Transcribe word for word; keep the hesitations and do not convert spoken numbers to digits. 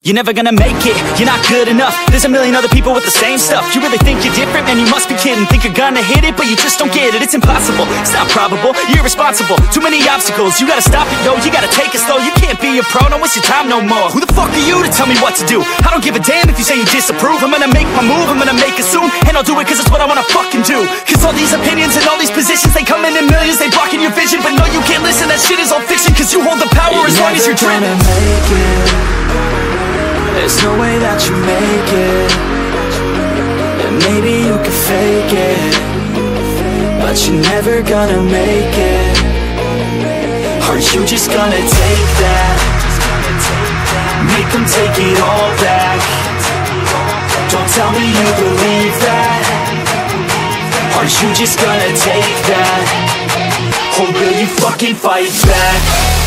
You're never gonna make it, you're not good enough. There's a million other people with the same stuff. You really think you're different? Man, you must be kidding. Think you're gonna hit it, but you just don't get it. It's impossible, it's not probable, you're irresponsible. Too many obstacles, you gotta stop it, yo. You gotta take it slow, you can't be a pro. Don't waste your time no more. Who the fuck are you to tell me what to do? I don't give a damn if you say you disapprove. I'm gonna make my move, I'm gonna make it soon. And I'll do it cause it's what I wanna fucking do. Cause all these opinions and all these positions, they come in in millions, they blocking your vision. But no, you can't listen, that shit is all fiction. Cause you hold the power as long as you're dreaming. Make it. There's no way that you make it. And maybe you can fake it, but you're never gonna make it. Are you just gonna take that? Make them take it all back. Don't tell me you believe that. Are you just gonna take that? Or will you fucking fight back?